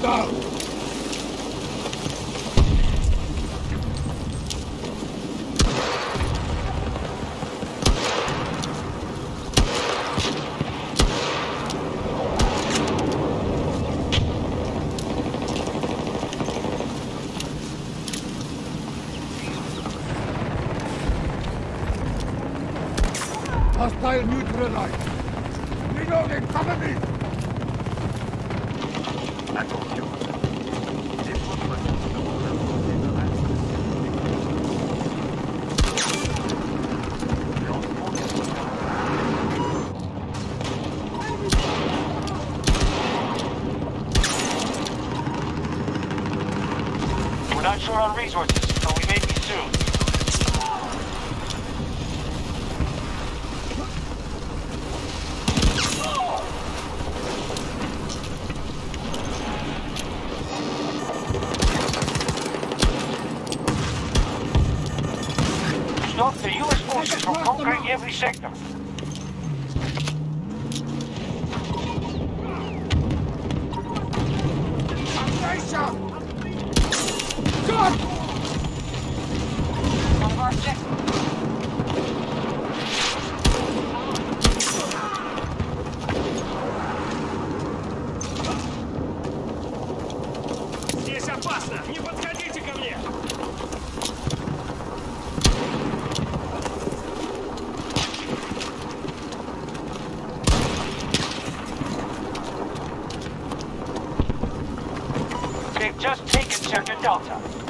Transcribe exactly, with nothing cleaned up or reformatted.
down! Hostile neutralized! Reloading, cover me! We're not sure on resources, but we may be soon. Stop the U S forces from conquering every sector. God! One of our objectives. Здесь опасно! Не подходите ко мне! They've just taken Sector Delta.